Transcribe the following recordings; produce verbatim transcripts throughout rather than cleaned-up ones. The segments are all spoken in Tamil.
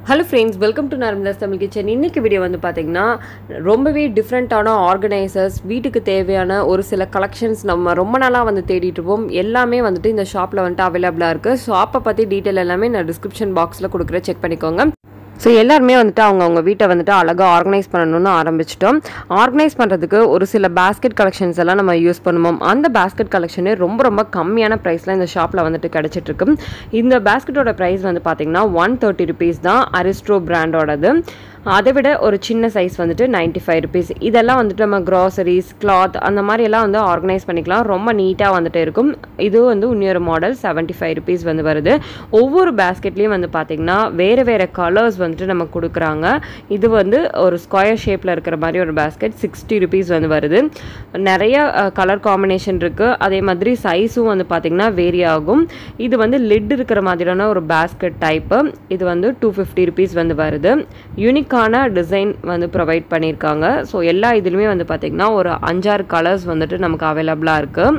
Hello friends, welcome to Narmada's Tamil Kitchen. இன்னைக்கு வீடியோ வந்து பாத்தீங்கன்னா ரொம்பவே டிஃபரண்டான ஆர்கனைசர்ஸ் வீட்டுக்கு தேவையான ஒரு சில கலெக்ஷன்ஸ் நம்ம ரொம்ப நாளா வந்து தேடிட்டு இருப்போம். எல்லாமே வந்துட்டு இந்த ஷாப்ல வந்து அவைலபிளா இருக்கு. ஷாப்பை பத்தி டீடைல் எல்லாமே நான் டிஸ்கிரிப்ஷன் பாக்ஸ்ல கொடுக்குறேன், செக் பண்ணிக்கோங்க. ஸோ எல்லாருமே வந்துட்டு அவங்க அவங்க வீட்டை வந்துட்டு அழகாக ஆர்கனைஸ் பண்ணணும்னு ஆரம்பிச்சிட்டோம். ஆர்கனைஸ் பண்ணுறதுக்கு ஒரு சில பேஸ்கெட் கலெக்ஷன்ஸ் எல்லாம் நம்ம யூஸ் பண்ணுவோம். அந்த பேஸ்கெட் கலெக்ஷனே ரொம்ப ரொம்ப கம்மியான ப்ரைஸில் இந்த ஷாப்பில் வந்துட்டு கிடச்சிட்ருக்கு. இந்த பேஸ்கெட்டோட ப்ரைஸ் வந்து பார்த்திங்கன்னா ஒன் தேர்ட்டி ருபீஸ் தான், அரிஸ்ட்ரோ பிராண்டோடது. அதை விட ஒரு சின்ன சைஸ் வந்துட்டு நைன்ட்டி ஃபைவ் ருபீஸ். இதெல்லாம் வந்துட்டு நம்ம க்ராசரிஸ், கிளாத் அந்த மாதிரியெல்லாம் வந்து ஆர்கனைஸ் பண்ணிக்கலாம். ரொம்ப நீட்டாக வந்துட்டு இருக்கும். இது வந்து இன்னொரு மாடல் செவன்ட்டி ஃபைவ் ருபீஸ் வந்து வருது. ஒவ்வொரு பேஸ்கெட்லேயும் வந்து பார்த்திங்கன்னா வேறு வேறு கலர்ஸ் வந்துட்டு நமக்கு கொடுக்குறாங்க. இது வந்து ஒரு ஸ்கொயர் ஷேப்பில் இருக்கிற மாதிரி ஒரு பேஸ்கெட் சிக்ஸ்டி ருபீஸ் வந்து வருது. நிறைய கலர் காம்பினேஷன் இருக்குது. அதே மாதிரி சைஸும் வந்து பார்த்திங்கன்னா வேரி ஆகும். இது வந்து லிட் இருக்கிற மாதிரியான ஒரு பேஸ்கெட் டைப்பு. இது வந்து டூ ஃபிஃப்டி ருபீஸ் வந்து வருது. யூனிக் டிசைன் வந்து ப்ரொவைட் பண்ணியிருக்காங்க. ஸோ எல்லா இதுலையுமே வந்து பார்த்திங்கன்னா ஒரு அஞ்சாறு கலர்ஸ் வந்துட்டு நமக்கு அவைலபிளாக இருக்குது.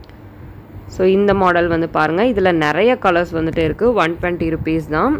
ஸோ இந்த மாடல் வந்து பாருங்கள், இதில் நிறைய கலர்ஸ் வந்துட்டு இருக்குது. ஒன் டுவெண்ட்டி ருபீஸ் தான்.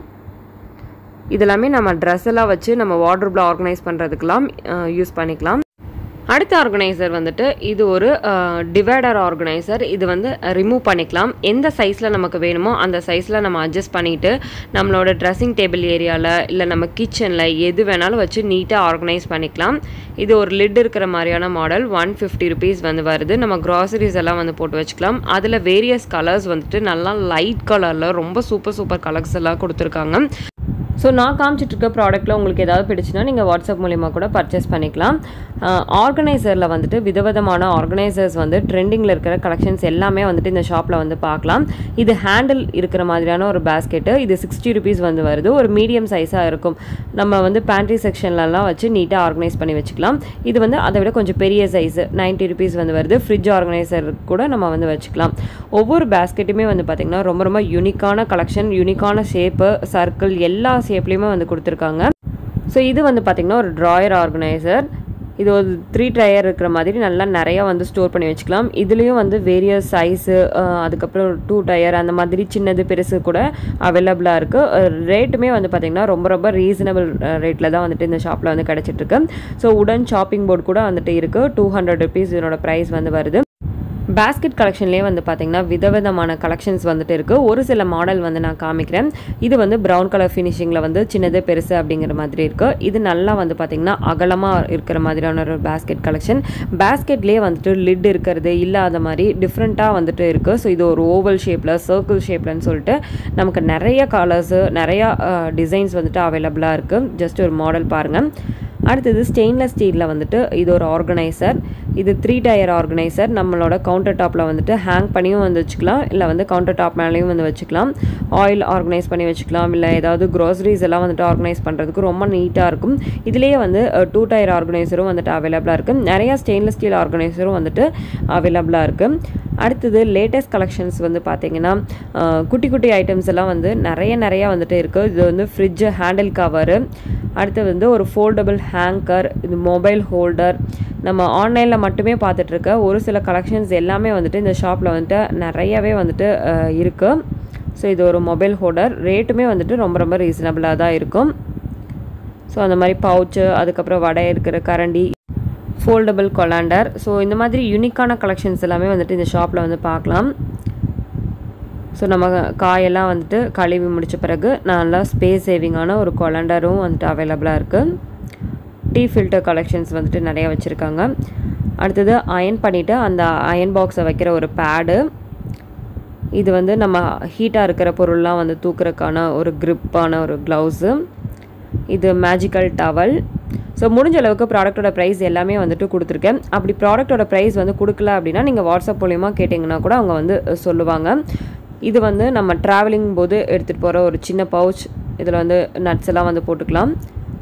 இதெல்லாமே நம்ம ட்ரெஸ் எல்லாம் வச்சு நம்ம வார்ட்ரோப்ல ஆர்கனைஸ் பண்ணுறதுக்கெல்லாம் யூஸ் பண்ணிக்கலாம். அடுத்த ஆர்கனைசர் வந்துட்டு இது ஒரு டிவைடர் ஆர்கனைசர். இது வந்து ரிமூவ் பண்ணிக்கலாம். எந்த சைஸில் நமக்கு வேணுமோ அந்த சைஸில் நம்ம அட்ஜஸ்ட் பண்ணிவிட்டு நம்மளோட ட்ரெஸ்ஸிங் டேபிள் ஏரியாவில் இல்லை நம்ம கிச்சனில் எது வேணாலும் வச்சு நீட்டாக ஆர்கனைஸ் பண்ணிக்கலாம். இது ஒரு லிட் இருக்கிற மாதிரியான மாடல். ஒன் ஃபிஃப்டி ருபீஸ் வந்து வருது. நம்ம க்ராசரிஸ் எல்லாம் வந்து போட்டு வச்சுக்கலாம். அதில் வேரியஸ் கலர்ஸ் வந்துட்டு நல்லா லைட் கலரில் ரொம்ப சூப்பர் சூப்பர் கலர்ஸ் எல்லாம் கொடுத்துருக்காங்க. ஸோ நான் காமிச்சிட்ருக்க ப்ராடக்ட்டில் உங்களுக்கு ஏதாவது பிடிச்சுன்னா நீங்கள் வாட்ஸ்அப் மூலிமா கூட பர்ச்சேஸ் பண்ணிக்கலாம். ஆர்கனைசரில் வந்துட்டு விதவிதமான ஆர்கனைசர்ஸ் வந்து ட்ரெண்டிங்கில் இருக்கிற கலெக்ஷன்ஸ் எல்லாமே வந்துட்டு இந்த ஷாப்பில் வந்து பார்க்கலாம். இது ஹேண்டில் இருக்கிற மாதிரியான ஒரு பேஸ்கெட்டு. இது சிக்ஸ்டி ருபீஸ் வந்து வருது. ஒரு மீடியம் சைஸாக இருக்கும். நம்ம வந்து பேண்ட்ரி செக்ஷன்லலாம் வச்சு நீட்டாக ஆர்கனைஸ் பண்ணி வச்சுக்கலாம். இது வந்து அதை விட கொஞ்சம் பெரிய சைஸு நைன்ட்டி ருபீஸ் வந்து வருது. ஃப்ரிட்ஜ் ஆர்கனைசர் கூட நம்ம வந்து வச்சுக்கலாம். ஒவ்வொரு பேஸ்கெட்டுமே வந்து பார்த்திங்கன்னா ரொம்ப ரொம்ப யூனிக்கான கலெக்ஷன், யூனிக்கான ஷேப்பு, சர்க்கிள் எல்லா ஷேப்லேயுமே வந்து கொடுத்துருக்காங்க. ஸோ இது வந்து பார்த்திங்கன்னா ஒரு ட்ராயர் ஆர்கனைசர். இது ஒரு த்ரீ டயர் இருக்கிற மாதிரி நல்லா நிறையா வந்து ஸ்டோர் பண்ணி வச்சுக்கலாம். இதுலேயும் வந்து வேரியஸ் சைஸு, அதுக்கப்புறம் டூ டயர் அந்த மாதிரி சின்னது பெருசு கூட அவைலபிளாக இருக்குது. ரேட்டுமே வந்து பார்த்திங்கன்னா ரொம்ப ரொம்ப ரீசனபிள் ரேட்டில் தான் வந்துட்டு இந்த ஷாப்பில் வந்து கிடச்சிட்ருக்கு. ஸோ உடன் ஷாப்பிங் போர்டு கூட வந்துட்டு இருக்குது. டூ ஹண்ட்ரட் ருபீஸ் இதனோட ப்ரைஸ் வந்து வருது. பேஸ்கெட் கலெக்ஷன்லேயே வந்து பார்த்திங்கன்னா விதவிதமான கலெக்ஷன்ஸ் வந்துட்டு இருக்குது. ஒரு சில மாடல் வந்து நான் காமிக்கிறேன். இது வந்து ப்ரௌன் கலர் ஃபினிஷிங்கில் வந்து சின்னது பெருசு அப்படிங்கிற மாதிரி இருக்குது. இது நல்லா வந்து பார்த்திங்கன்னா அகலமாக இருக்கிற மாதிரியான ஒரு பேஸ்கெட் கலெக்ஷன். பேஸ்கெட்லேயே வந்துட்டு லிட் இருக்கிறது இல்லாத மாதிரி டிஃப்ரெண்ட்டாக வந்துட்டு இருக்குது. ஸோ இது ஒரு ஓவல் ஷேப்பில், சர்க்கிள் ஷேப்லன்னு சொல்லிட்டு நமக்கு நிறைய கலர்ஸு, நிறையா டிசைன்ஸ் வந்துட்டு அவைலபிளாக இருக்குது. ஜஸ்ட் ஒரு மாடல் பாருங்கள். அடுத்தது ஸ்டெயின்லெஸ் ஸ்டீலில் வந்துட்டு இது ஒரு ஆர்கனைசர். இது த்ரீ டயர் ஆர்கனைசர். நம்மளோட கவுண்டர் டாப்பில் வந்துட்டு ஹேங் பண்ணியும் வந்து வச்சுக்கலாம், இல்லை வந்து கவுண்டர் டாப் மேலேயும் வந்து வச்சுக்கலாம். ஆயில் ஆர்கனைஸ் பண்ணி வச்சுக்கலாம், இல்லை ஏதாவது க்ராசரிஸ் எல்லாம் வந்துட்டு ஆர்கனைஸ் பண்ணுறதுக்கு ரொம்ப நீட்டாக இருக்கும். இதுலேயே வந்து டூ டயர் ஆர்கனைசரும் வந்துட்டு அவைலபிளாக இருக்குது. நிறையா ஸ்டெயின்லெஸ் ஸ்டீல் ஆர்கனைசரும் வந்துட்டு அவைலபிளாக இருக்குது. அடுத்தது லேட்டஸ்ட் கலெக்ஷன்ஸ் வந்து பார்த்திங்கன்னா குட்டி குட்டி ஐட்டம்ஸ் எல்லாம் வந்து நிறைய நிறையா வந்துட்டு இருக்குது. இது வந்து ஃப்ரிட்ஜு ஹேண்டில் கவரு, அடுத்து வந்து ஒரு ஃபோல்டபுள் ஹேங்கர், இது மொபைல் ஹோல்டர். நம்ம ஆன்லைனில் மட்டுமே பார்த்துட்ருக்க ஒரு சில கலெக்ஷன்ஸ் எல்லாமே வந்துட்டு இந்த ஷாப்பில் வந்துட்டு நிறையவே வந்துட்டு இருக்குது. ஸோ இது ஒரு மொபைல் ஹோல்டர். ரேட்டுமே வந்துட்டு ரொம்ப ரொம்ப ரீசனபிளாக தான் இருக்கும். ஸோ அந்த மாதிரி பவுச்சு, அதுக்கப்புறம் வடை இருக்கிற கரண்டி, ஃபோல்டபுள் கொலாண்டர். ஸோ இந்த மாதிரி யூனிக்கான கலெக்ஷன்ஸ் எல்லாமே வந்துட்டு இந்த ஷாப்பில் வந்து பார்க்கலாம். ஸோ நம்ம காயெல்லாம் வந்துட்டு கழுவி முடித்த பிறகு நல்லா ஸ்பேஸ் சேவிங்கான ஒரு கொலாண்டரும் வந்துட்டு அவைலபிளாக இருக்குது. டீ ஃபில்டர் கலெக்ஷன்ஸ் வந்துட்டு நிறையா வச்சுருக்காங்க. அடுத்தது அயன் பண்ணிவிட்டு அந்த அயன் பாக்ஸை வைக்கிற ஒரு பேடு. இது வந்து நம்ம ஹீட்டாக இருக்கிற பொருள்லாம் வந்து தூக்குறதுக்கான ஒரு க்ரிப்பான ஒரு க்ளவுஸு. இது மேஜிக்கல் டவல். ஸோ முடிஞ்ச அளவுக்கு ப்ராடக்ட்டோட ப்ரைஸ் எல்லாமே வந்துட்டு கொடுத்துருக்கேன். அப்படி ப்ராடக்ட்டோட ப்ரைஸ் வந்து கொடுக்கல அப்படின்னா நீங்கள் வாட்ஸ்அப் மூலிமா கேட்டிங்கன்னா கூட அவங்க வந்து சொல்லுவாங்க. இது வந்து நம்ம ட்ராவலிங் போது எடுத்துகிட்டு போகிற ஒரு சின்ன பவுச். இதில் வந்து நட்ஸ் எல்லாம் வந்து போட்டுக்கலாம்.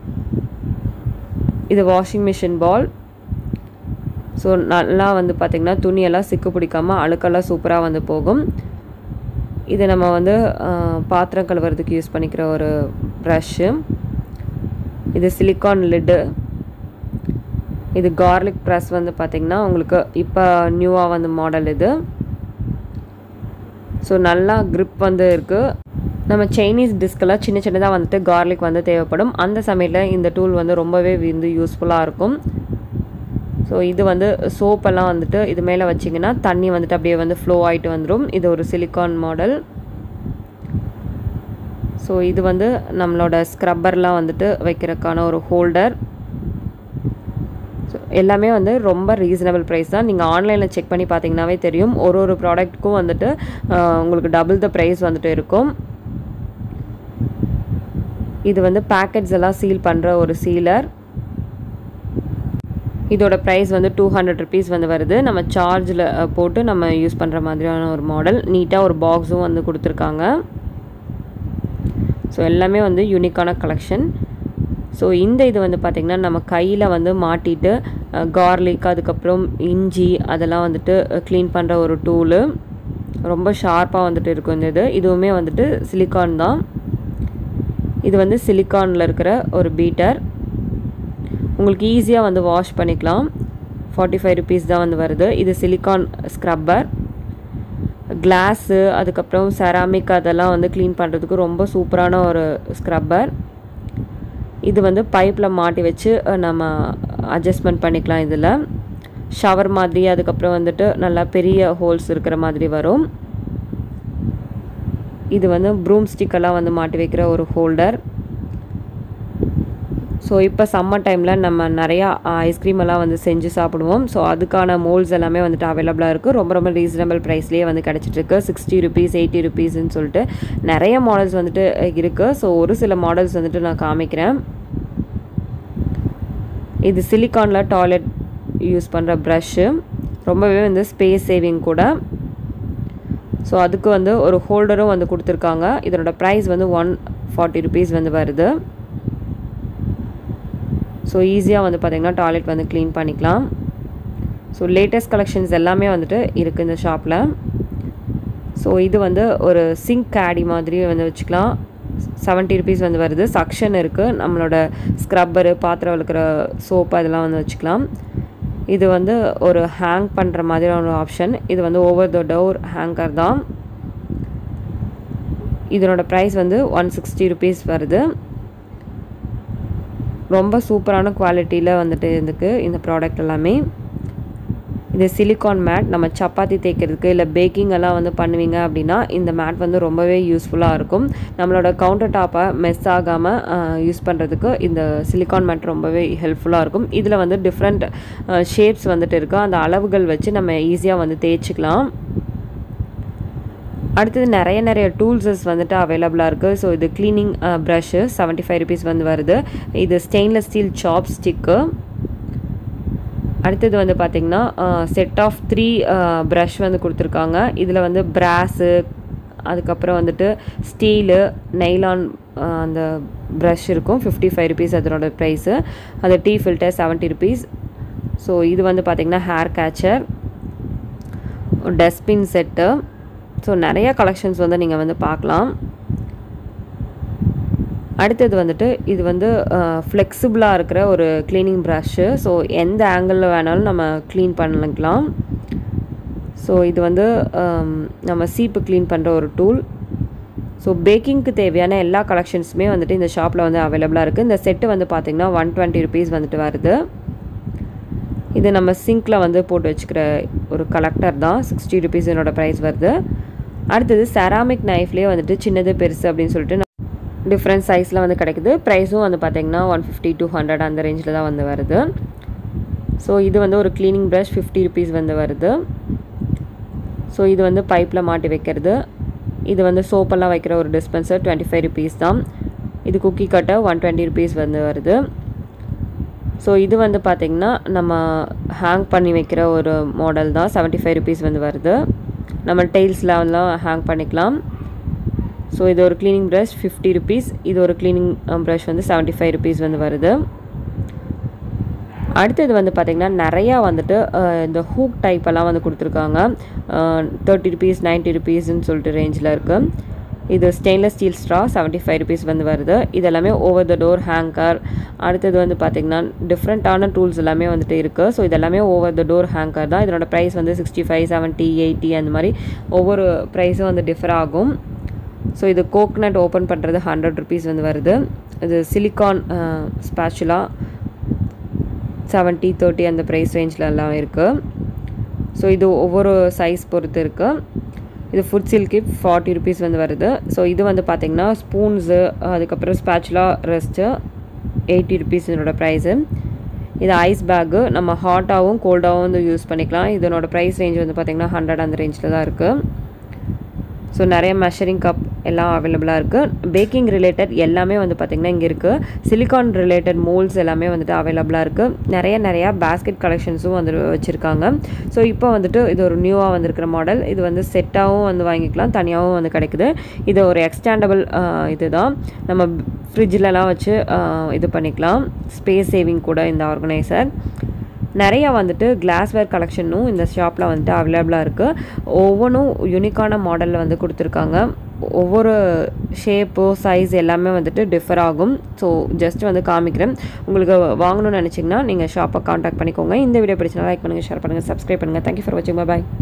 இது வாஷிங் மிஷின் பால். ஸோ நல்லா வந்து பார்த்திங்கன்னா துணியெல்லாம் சிக்கு பிடிக்காமல் அழுக்கெல்லாம் சூப்பராக வந்து போகும். இது நம்ம வந்து பாத்திரம் கழுவுறதுக்கு யூஸ் பண்ணிக்கிற ஒரு ப்ரஷ்ஷு. இது சிலிக்கான் லிட்டு. இது கார்லிக் ப்ரெஸ் வந்து பார்த்திங்கன்னா உங்களுக்கு இப்போ நியூவாக வந்து மாடல் இது. ஸோ நல்லா க்ரிப் வந்து இருக்குது. நம்ம சைனீஸ் டிஷ்க்கெல்லாம் சின்ன சின்னதாக வந்துட்டு கார்லிக் வந்து தேவைப்படும். அந்த சமயத்தில் இந்த டூல் வந்து ரொம்பவே வந்து யூஸ்ஃபுல்லாக இருக்கும். ஸோ இது வந்து சோப்பெல்லாம் வந்துட்டு இது மேலே வச்சிங்கன்னா தண்ணி வந்துட்டு அப்படியே வந்து ஃப்ளோ ஆகிட்டு வந்துடும். இது ஒரு சிலிக்கான் மாடல். ஸோ இது வந்து நம்மளோட ஸ்க்ரப்பர்லாம் வந்துட்டு வைக்கிறதுக்கான ஒரு ஹோல்டர். ஸோ எல்லாமே வந்து ரொம்ப ரீசனபிள் ப்ரைஸ் தான். நீங்கள் ஆன்லைனில் செக் பண்ணி பார்த்தீங்கன்னாவே தெரியும். ஒரு ஒரு ப்ராடக்ட்டுக்கும் வந்துட்டு உங்களுக்கு டபுள் த ப்ரைஸ் வந்துட்டு இருக்கும். இது வந்து பேக்கெட்ஸ் எல்லாம் சீல் பண்ணுற ஒரு சீலர். இதோட ப்ரைஸ் வந்து டூ ஹண்ட்ரட் ருபீஸ் வந்து வருது. நம்ம சார்ஜில் போட்டு நம்ம யூஸ் பண்ணுற மாதிரியான ஒரு மாடல். நீட்டாக ஒரு பாக்ஸும் வந்து கொடுத்துருக்காங்க. ஸோ எல்லாமே வந்து யூனிக்கான கலெக்ஷன். ஸோ இந்த இது வந்து பார்த்திங்கன்னா நம்ம கையில் வந்து மாட்டிட்டு கார்லிக் அதுக்கப்புறம் இஞ்சி அதெல்லாம் வந்துட்டு க்ளீன் பண்ணுற ஒரு டூலு. ரொம்ப ஷார்ப்பாக வந்துட்டு இருக்கும் இந்த இது. இதுவுமே வந்துட்டு சிலிக்கான் தான். இது வந்து சிலிக்கானில் இருக்கிற ஒரு பீட்டர். உங்களுக்கு ஈஸியாக வந்து வாஷ் பண்ணிக்கலாம். ஃபார்ட்டி ஃபைவ் ருபீஸ் தான் வந்து வருது. இது சிலிக்கான் ஸ்க்ரப்பர். கிளாஸு அதுக்கப்புறம் செராமிக் அதெல்லாம் வந்து க்ளீன் பண்ணுறதுக்கு ரொம்ப சூப்பரான ஒரு ஸ்க்ரப்பர். இது வந்து பைப்பில் மாட்டி வச்சு நம்ம அட்ஜஸ்ட்மெண்ட் பண்ணிக்கலாம். இதில் ஷவர் மாதிரி அதுக்கப்புறம் வந்துட்டு நல்லா பெரிய ஹோல்ஸ் இருக்கிற மாதிரி வரும். இது வந்து ப்ரூம் ஸ்டிக்கெல்லாம் வந்து மாட்டி வைக்கிற ஒரு ஹோல்டர். ஸோ இப்போ சம்மர் டைமில் நம்ம நிறையா ஐஸ்கிரீம் எல்லாம் வந்து செஞ்சு சாப்பிடுவோம். ஸோ அதுக்கான மோல்ட்ஸ் எல்லாமே வந்துட்டு அவைலபிளாக இருக்குது. ரொம்ப ரொம்ப ரீசனபிள் ப்ரைஸ்லேயே வந்து கிடச்சிட்ருக்கு. சிக்ஸ்டி ருபீஸ் எயிட்டி ருபீஸ்ன்னு சொல்லிட்டு நிறைய மாடல்ஸ் வந்துட்டு இருக்குது. ஸோ ஒரு சில மாடல்ஸ் வந்துட்டு நான் காமிக்கிறேன். இது சிலிக்கானில் டாய்லெட் யூஸ் பண்ணுற ப்ரஷ்ஷு. ரொம்பவே வந்து ஸ்பேஸ் சேவிங் கூட. ஸோ அதுக்கு வந்து ஒரு ஹோல்டரும் வந்து கொடுத்துருக்காங்க. இதனோட ப்ரைஸ் வந்து ஒன் ஃபார்ட்டி ருபீஸ் வந்து வருது. ஸோ ஈஸியாக வந்து பார்த்திங்கன்னா டாய்லெட் வந்து க்ளீன் பண்ணிக்கலாம். ஸோ லேட்டஸ்ட் கலெக்ஷன்ஸ் எல்லாமே வந்துட்டு இருக்குது இந்த ஷாப்பில். ஸோ இது வந்து ஒரு சிங்க் கேடி மாதிரி வந்து வச்சுக்கலாம். செவன்ட்டி ருபீஸ் வந்து வருது. சக்ஷன் இருக்குது. நம்மளோட ஸ்க்ரப்பரு பாத்திரம் விளக்குற சோப்பு அதெல்லாம் வந்து வச்சுக்கலாம். இது வந்து ஒரு ஹேங் பண்ணுற மாதிரியான ஒரு ஆப்ஷன். இது வந்து ஓவர் த டோர் ஹேங்கர் தான். இதனோட ப்ரைஸ் வந்து ஒன் சிக்ஸ்டி ருபீஸ் வருது. ரொம்ப சூப்பரான குவாலிட்டியில் வந்துட்டு இருக்குது இந்த ப்ராடக்ட் எல்லாமே. இது சிலிக்கான் மேட். நம்ம சப்பாத்தி தேய்க்கிறதுக்கு இல்லை பேக்கிங் எல்லாம் வந்து பண்ணுவீங்க அப்படின்னா இந்த மேட் வந்து ரொம்பவே யூஸ்ஃபுல்லாக இருக்கும். நம்மளோட கவுண்டர் டாப்பை மெஸ் ஆகாமல் யூஸ் பண்ணுறதுக்கு இந்த சிலிக்கான் மேட் ரொம்பவே ஹெல்ப்ஃபுல்லாக இருக்கும். இதில் வந்து டிஃப்ரெண்ட் ஷேப்ஸ் வந்துட்டு இருக்குது. அந்த அளவுகள் வச்சு நம்ம ஈஸியாக வந்து தேய்ச்சிக்கலாம். அடுத்தது நிறைய நிறைய டூல்ஸஸ் வந்துட்டு அவைலபிளாக இருக்குது. ஸோ இது cleaning brush seventy five rupees வந்து வருது. இது ஸ்டெயின்லெஸ் ஸ்டீல் சாப் ஸ்டிக்கு. அடுத்தது வந்து பார்த்திங்கன்னா செட் ஆஃப் த்ரீ ப்ரஷ் வந்து கொடுத்துருக்காங்க. இதில் வந்து பிராஸு அதுக்கப்புறம் வந்துட்டு ஸ்டீலு நைலான் அந்த ப்ரஷ் இருக்கும். ஃபிஃப்டி ஃபைவ் ருபீஸ் அதனோட ப்ரைஸு. அது tea filter seventy rupees. So இது வந்து பார்த்திங்கன்னா hair catcher, dustbin set. So நிறைய கலெக்ஷன்ஸ் வந்து நீங்கள் வந்து பார்க்கலாம். அடுத்தது வந்துட்டு இது வந்து ஃப்ளெக்சிபிளாக இருக்கிற ஒரு க்ளீனிங் ப்ரஷ்ஷு. ஸோ எந்த ஆங்கிளில் வேணாலும் நம்ம க்ளீன் பண்ணிக்கலாம். ஸோ இது வந்து நம்ம சீப்பு க்ளீன் பண்ணுற ஒரு டூல். ஸோ பேக்கிங்க்கு தேவையான எல்லா கலெக்ஷன்ஸுமே வந்துட்டு இந்த ஷாப்பில் வந்து அவைலபிளாக இருக்குது. இந்த செட்டு வந்து பார்த்திங்கன்னா ஒன் டுவெண்ட்டி ருபீஸ் வந்துட்டு வருது. இது நம்ம சிங்கில் வந்து போட்டு வச்சுக்கிற ஒரு கலெக்டர் தான். சிக்ஸ்டி ருபீஸ் என்னோட ப்ரைஸ் வருது. அடுத்தது செராமிக் நைஃப்லேயே வந்துட்டு சின்னது பெருசு அப்படின்னு சொல்லிட்டு டிஃப்ரெண்ட் சைஸில் வந்து கிடைக்குது. ப்ரைஸும் வந்து பார்த்திங்கன்னா ஒன் ஃபிஃப்டி டூ ஹண்ட்ரட் அந்த ரேஞ்சில் தான் வந்து வருது. ஸோ இது வந்து ஒரு க்ளீனிங் ப்ரஷ் ஃபிஃப்டி ருபீஸ் வந்து வருது. ஸோ இது வந்து பைப்பில் மாட்டி வைக்கிறது. இது வந்து சோப்பெல்லாம் வைக்கிற ஒரு டிஸ்பென்சர் டுவெண்ட்டி ஃபைவ் ருபீஸ் தான். இது குக்கி கட்டை ஒன் டுவெண்ட்டி ருபீஸ் வந்து வருது. ஸோ இது வந்து பார்த்திங்கன்னா நம்ம ஹேங் பண்ணி வைக்கிற ஒரு மாடல் தான். செவன்ட்டி ஃபைவ் ருபீஸ் வந்து வருது. நம்ம டெய்ல்ஸ்லாம் ஹேங் பண்ணிக்கலாம். ஸோ இது ஒரு க்ளீனிங் ப்ரஷ் ஃபிஃப்டி ருபீஸ். இது ஒரு க்ளீனிங் ப்ரஷ் வந்து செவன்ட்டி ஃபைவ் ருபீஸ் வந்து வருது. அடுத்தது வந்து பார்த்திங்கன்னா நிறையா வந்துட்டு இந்த ஹூக் டைப்பெல்லாம் வந்து கொடுத்துருக்காங்க. தேர்ட்டி ருபீஸ் நைன்ட்டி ருபீஸ்ன்னு சொல்லிட்டு ரேஞ்சில் இருக்குது. இது stainless steel straw seventy five rupees வந்து வருது. இதெல்லாமே ஓவர் த டோர் ஹேங்கர். அடுத்தது வந்து பார்த்திங்கன்னா டிஃப்ரெண்ட்டான டூல்ஸ் எல்லாமே வந்துட்டு இருக்குது. ஸோ இதெல்லாமே ஓவர் த டோர் ஹேங்கர் தான். இதனோட ப்ரைஸ் வந்து சிக்ஸ்டி ஃபைவ் செவன்ட்டி எயிட்டி அந்த மாதிரி ஒவ்வொரு ப்ரைஸும் வந்து டிஃபர் ஆகும். ஸோ இது கோக்னட் ஓப்பன் பண்ணுறது ஹண்ட்ரட் ருபீஸ் வந்து வருது. இது சிலிக்கான் ஸ்பேச்சுலா செவன்ட்டி தேர்ட்டி அந்த ப்ரைஸ் ரேஞ்சில் எல்லாம் இருக்குது. ஸோ இது ஒவ்வொரு சைஸ் பொறுத்து இருக்குது. இது ஃபுட் சில்கி ஃபார்ட்டி ருபீஸ் வந்து வருது. ஸோ இது வந்து பார்த்திங்கன்னா ஸ்பூன்ஸு அதுக்கப்புறம் ஸ்பேச்சுலா ரெஸ்ட்டு எயிட்டி ருபீஸ் இதனோட ப்ரைஸு. இது ஐஸ் பேக்கு நம்ம ஹாட்டாகவும் கோல்டாகவும் வந்து யூஸ் பண்ணிக்கலாம். இதனோட ப்ரைஸ் ரேஞ்ச் வந்து பார்த்திங்கன்னா ஹண்ட்ரட் அந்த ரேஞ்சில் தான் இருக்குது. ஸோ நிறைய மெஷரிங் கப் எல்லாம் அவைலபிளாக இருக்குது. பேக்கிங் ரிலேட்டட் எல்லாமே வந்து பார்த்திங்கன்னா இங்கே இருக்குது. சிலிக்கான் ரிலேட்டட் மோல்ட்ஸ் எல்லாமே வந்துட்டு அவைலபிளாக இருக்குது. நிறைய நிறையா பேஸ்கெட் கலெக்ஷன்ஸும் வந்து வச்சுருக்காங்க. ஸோ இப்போ வந்துட்டு இது ஒரு நியூவாக வந்திருக்கிற மாடல். இது வந்து செட்டாகவும் வந்து வாங்கிக்கலாம், தனியாகவும் வந்து கிடைக்குது. இது ஒரு எக்ஸ்டாண்டபிள் இது தான், நம்ம ஃப்ரிட்ஜிலலாம் வச்சு இது பண்ணிக்கலாம். ஸ்பேஸ் சேவிங் கூட இந்த ஆர்கனைசர். நிறையா வந்துட்டு கிளாஸ்வேர் கலெக்ஷனும் இந்த ஷாப்பில் வந்துட்டு அவைலபிளாக இருக்குது. ஒவ்வொன்றும் யூனிக்கான மாடலில் வந்து கொடுத்துருக்காங்க. ஒவ்வொரு ஷேப்பு சைஸ் எல்லாமே வந்துட்டு டிஃபர் ஆகும். ஸோ ஜஸ்ட் வந்து காமிக்கிறேன். உங்களுக்கு வாங்கணும்னு நினச்சிங்கன்னா நீங்கள் ஷாப்பை காண்டாக்ட் பண்ணிக்கோங்க. இந்த வீடியோ பிடிச்சினா லைக் பண்ணுங்கள், ஷேர் பண்ணுங்கள், சப்ஸ்கிரைப் பண்ணுங்கள். தேங்க்யூ ஃபார் வாட்சிங். பாய்.